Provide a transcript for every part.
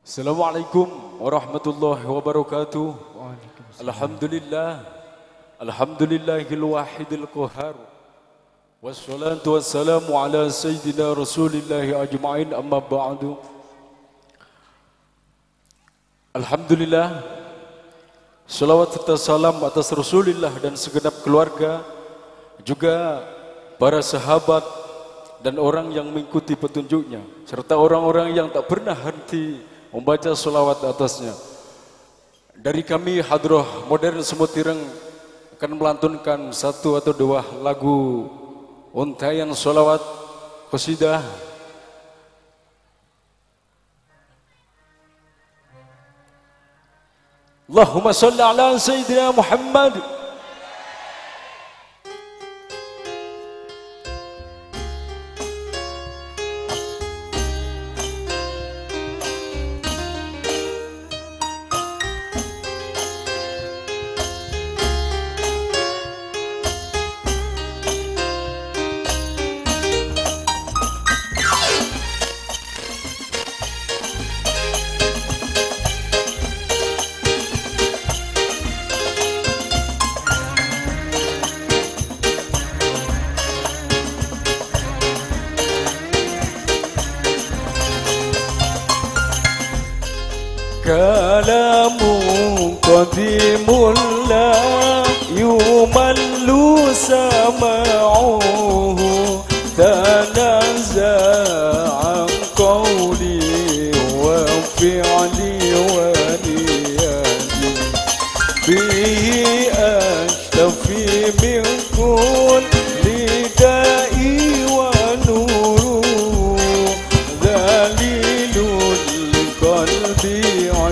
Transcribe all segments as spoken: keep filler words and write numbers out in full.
Assalamualaikum warahmatullahi wabarakatuh. Alhamdulillah. Alhamdulillahil wahidil qahhar. Wassalatu wassalamu ala sayyidina Rasulillahi ajma'in, amma ba'du. Alhamdulillah. Salawat serta salam atas Rasulullah dan segenap keluarga, juga para sahabat dan orang yang mengikuti petunjuknya, serta orang-orang yang tak pernah henti membaca salawat atasnya. Dari kami Hadrah Modern Semutireng akan melantunkan satu atau dua lagu untayan salawat qasidah. Allahumma salli ala Sayyidina Muhammad. Kalamu qadimul la yumallu sama'uhu tanaza'an qawli wa fi'li wa niyati bihi ashtafi min kulli da'i wa nuru dhalilul qalbi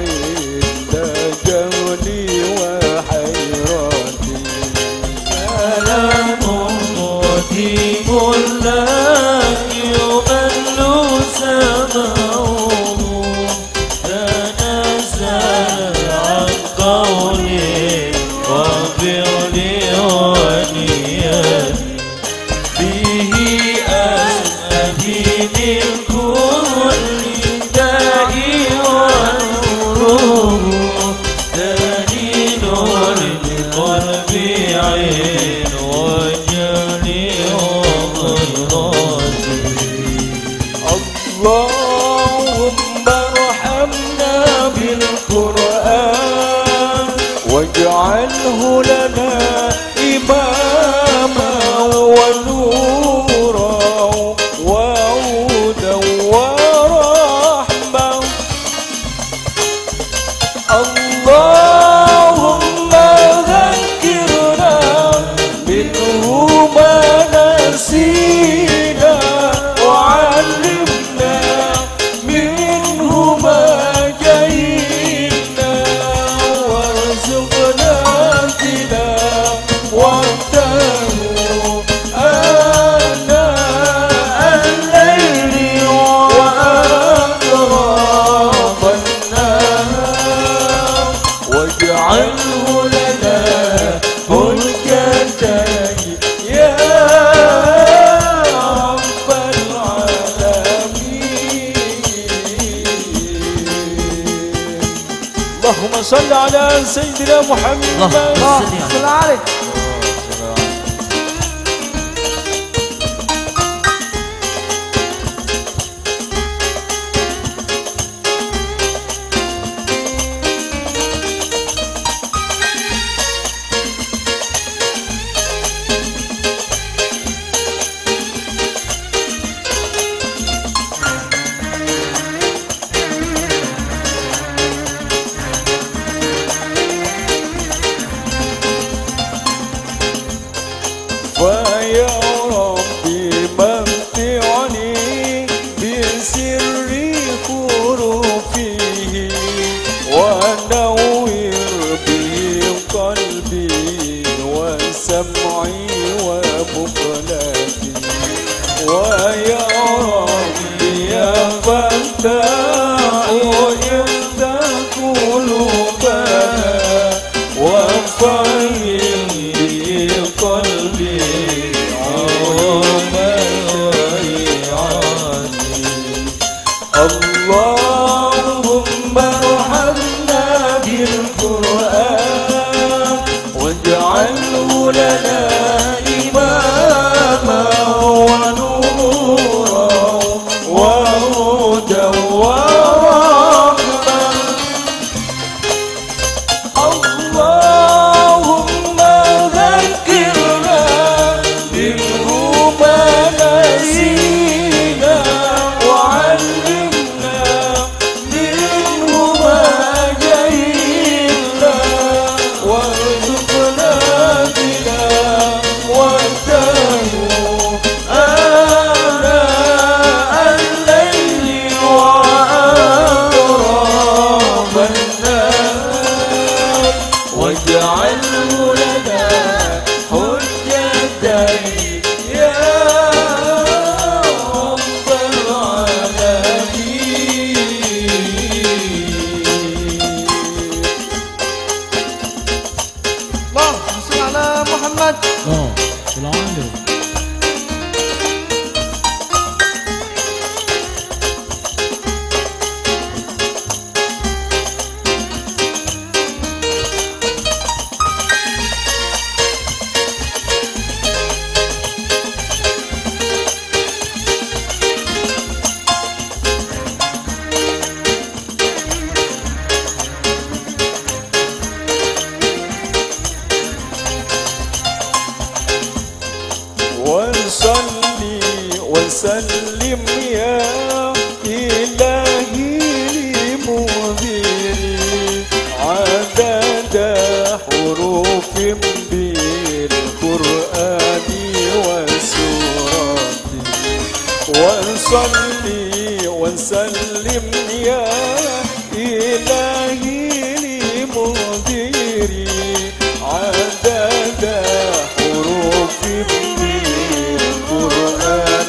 واجعله لنا إماما ونورا وعودا ورحمة. اللهم ذكرنا منه ما نسينا وعلمنا منه ما جهلنا وارزقنا تلاوته آناء الليل وأطراف النهار واجعله لنا حجة يا رب العالمين. اللهم صل على سيدنا محمد. اللهم صل عليه. ويا ربي ممتعني بسر حروفه ونور به قلبي وسمعي ومقلتي. ويا ربي يا فتاح افتح قلوبنا وفرح قلبي اللهم وسلم يا إلهي لمنذري عدد حروف بالقرآن وسورته وصلي وسلم يا إلهي لمنذري عدد حروف بالقرآن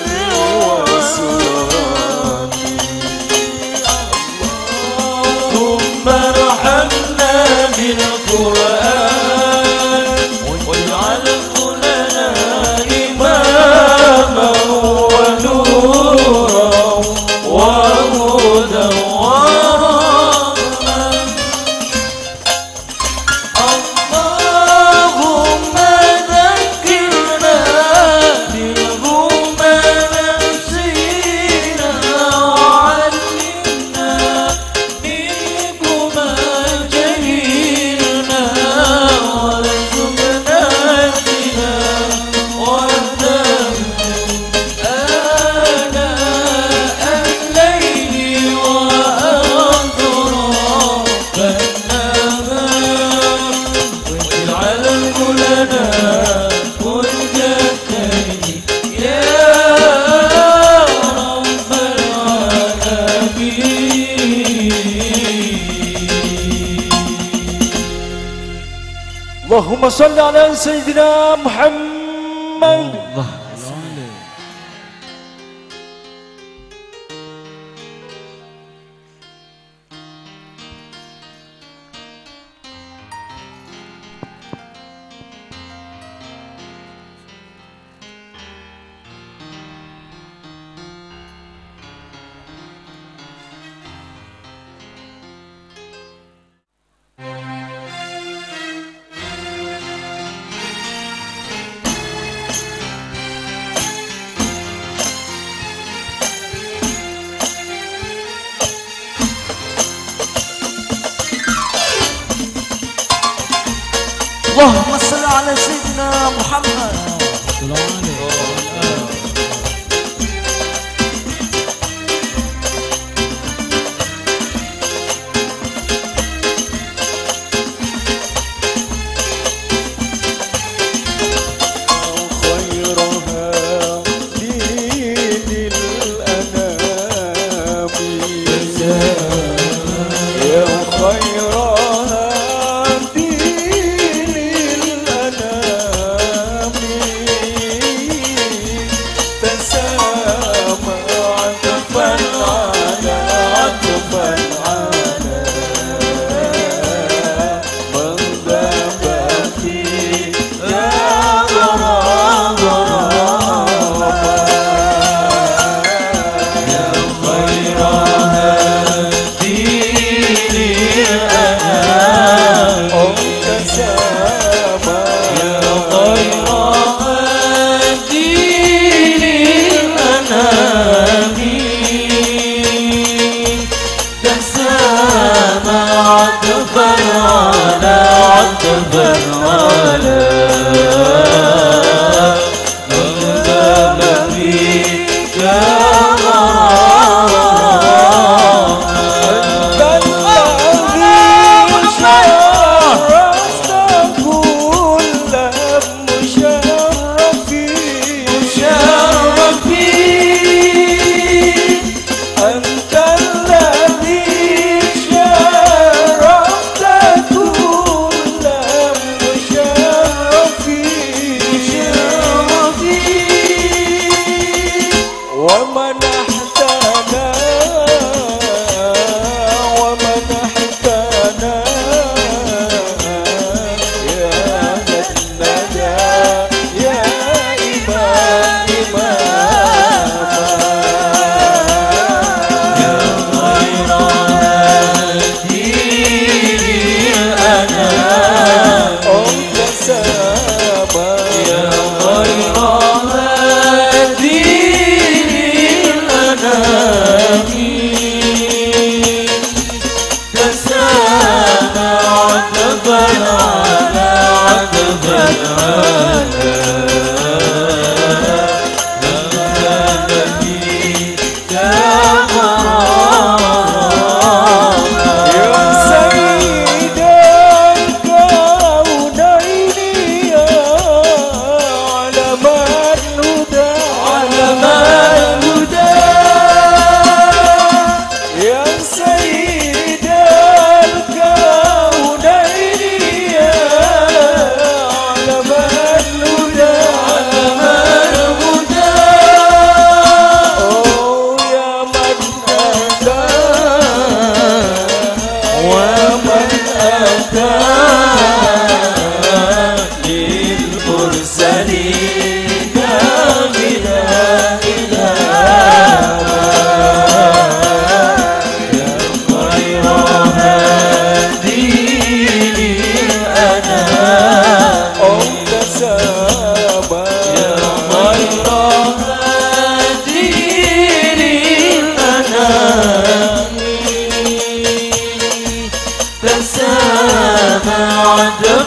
وسورته اللهم ارحمنا بالقرآن واجعله لنا إماما ونورا وهدى ورحمة اللهم ذكرنا منه ما نسينا وعلمنا منه ما جهلنا وارزقنا اهتداء واهدنا آناء الليل وأطراف النهار واجعله لنا حجتين يا رب العالمين. اللهم صل على سيدنا محمد. اللهم صل على سيدنا محمد.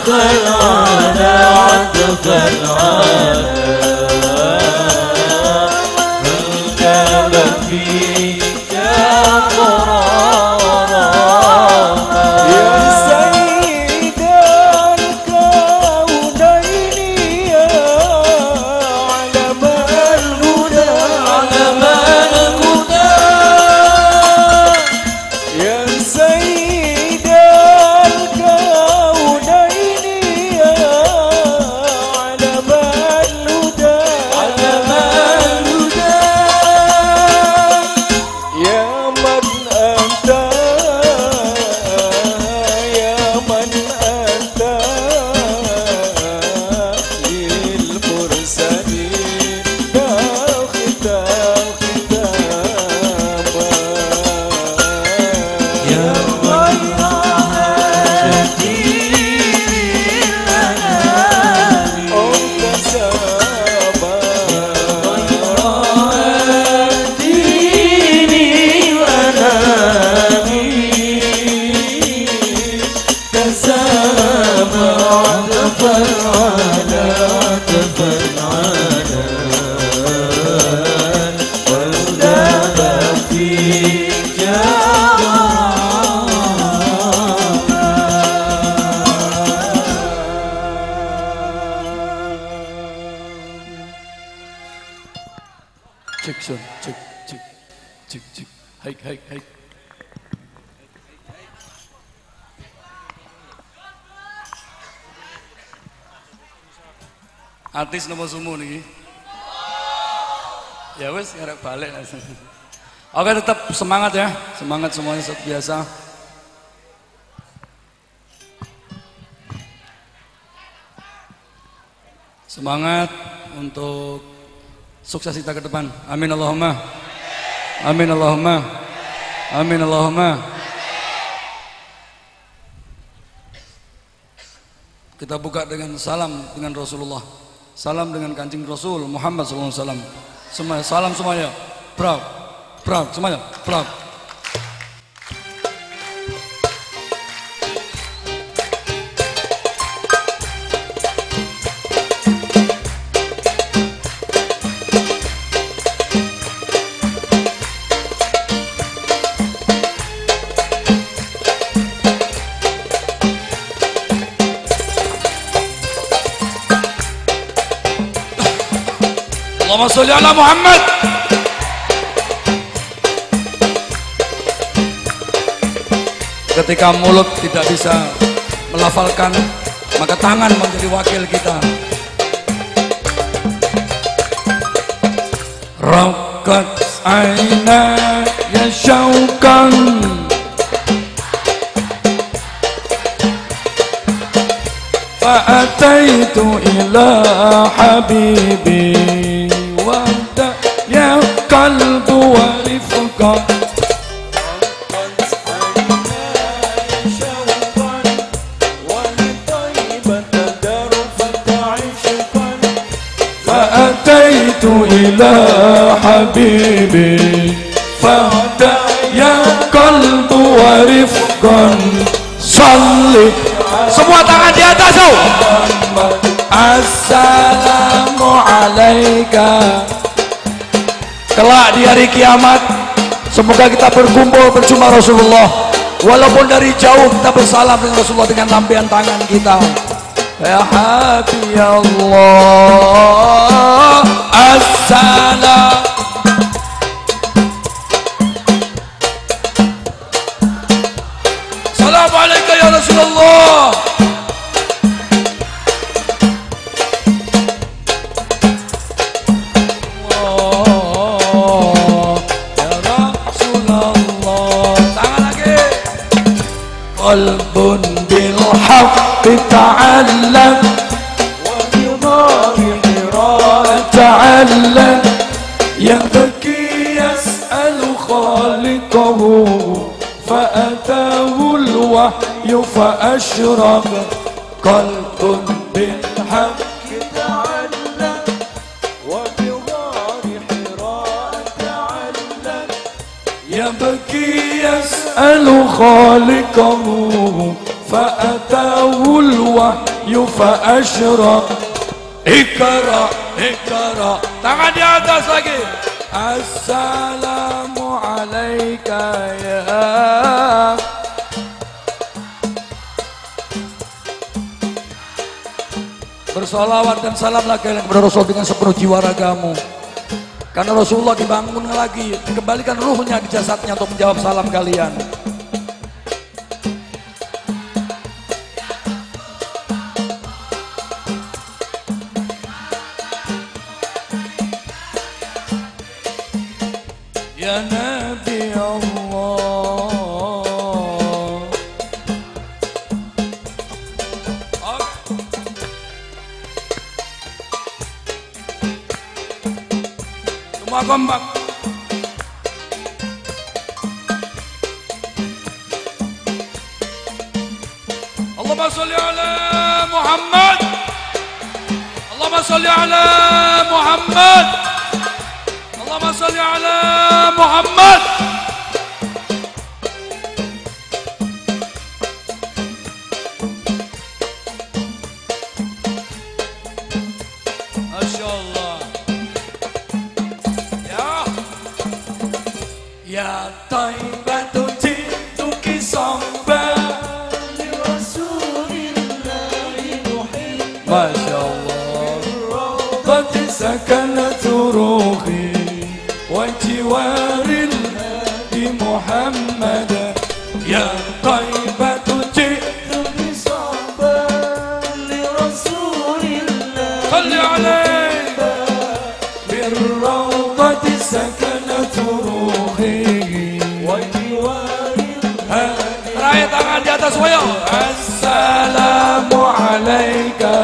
على عطفا على كان فيك قرارا يا سيد الكونين يا علم الهدى علم الهدى يا سيد الكونين يا علم الهدى علم الهدى يا من أنت يا من أنت للمرسلين ختام ختاما يا غير هادي للأنام أنت سما غير هاديني وأنامي تسامى عطفا على عطفا على والذاب فيك cek son cek cek cek cek haik haik haik Artis nomor sumu nih. Ya wes ngarep balik. Oke, tetap semangat ya, semangat semuanya seperti biasa. Semangat untuk sukses kita ke depan. Amin Allahumma. Amin Allahumma. Amin Allahumma. Kita buka dengan salam dengan Rasulullah. Salam dengan kancing Rasul Muhammad sallallahu alaihi wasallam. Semua salam semuanya. Proud. Proud semuanya. Proud. Allahumma sholli ala Muhammad. Ketika mulut tidak bisa melafalkan, maka tangan menjadi wakil kita. Rakat aina ya syaukan fa'ataitu ila habibi wa'da ya qalbu wa rifqan fa'ataitu ila habibi fa'da ya qalbu wa rifqan salli semua tangan di atas tuh. Assalamu alaika. Kelak di hari kiamat semoga kita berkumpul bersama Rasulullah. Walaupun dari jauh kita bersalam dengan Rasulullah dengan lampian tangan kita. Ya Habib Allah. Assalam. Assalamualaikum ya Rasulullah. Oh, ya Rasulullah. Tangan lagi. Qalbun bil haqqi ta'allam wa bi dhari ta'allam yabki yas'alu khaliqahu فأتاه الوحي فأشرق قلب بالحق تعلم وبغار حراء تعلم يبكي يسأل خالقه فأتاه الوحي فأشرق اقرأ اقرأ tangan di atas lagi. Assalamu alaika ya. Bersalawat dan salamlah kalian kepada Rasul dengan sepenuh jiwa ragamu. Karena Rasulullah dibangun lagi, dikembalikan ruhnya di jasadnya untuk menjawab salam kalian. Ya Nabi Allah. Semua kompak. Allahumma sholli ala Muhammad. Allahumma sholli ala Muhammad. Allahumma sholli ala Muhammad. Masya Allah. Ya Ya Taibatu jituki somba li Rasulillahi Muhammad. Masya Allah. Qad sakanat ruhi وجوار الهادي محمد يا طيبة جئت بصحبة لرسول الله صل عليه بالروضة سكنت روحي وجوار الهادي. Raih tangan di atas semuanya. Assalamu alaika.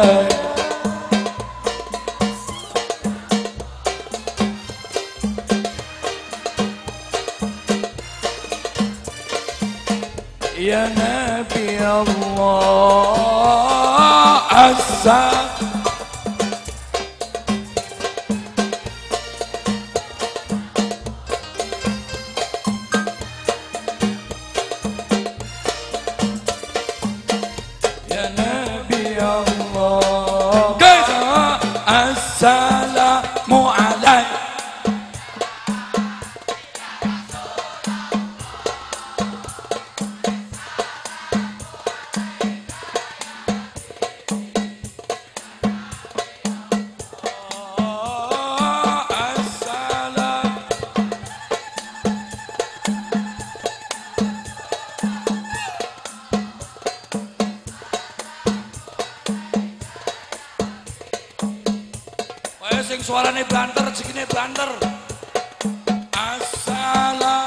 Ya Nabi Allah. Asa Ya Nabi Allah. Kaisa assalamu alaikum. Sing suarane banter, segini banter. Assalam.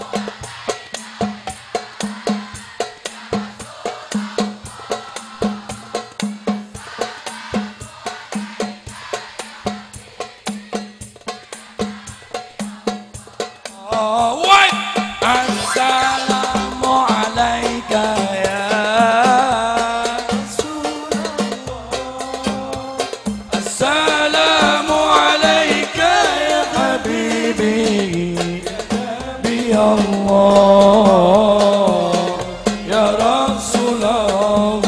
Oh, wait. Assalamu alaika ya. Allah ya Rasulullah.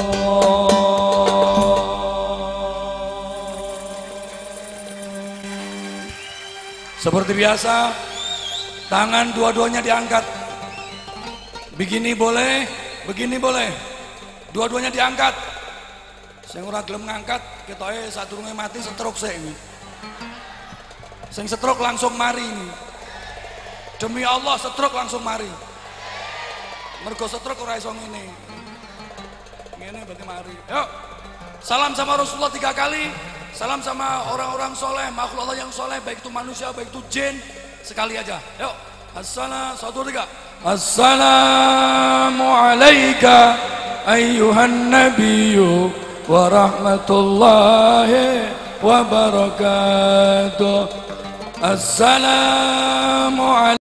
Seperti biasa, tangan dua-duanya diangkat. Begini boleh, begini boleh. Dua-duanya diangkat. Sing ora gelem ngangkat, ketoke sadurunge mati setruk sik iki. Sing setruk langsung mari ini. Demi Allah setruk langsung mari. Mergo setruk ora iso ngene. Ngene berarti mari. Yuk. Salam sama Rasulullah tiga kali. Salam sama orang-orang soleh, makhluk Allah yang soleh, baik itu manusia, baik itu jin. Sekali aja. Yuk. Assalamu satu tiga. Assalamu alayka ayyuhan nabiyyu wa rahmatullahi wa barakatuh. Assalamu alayka.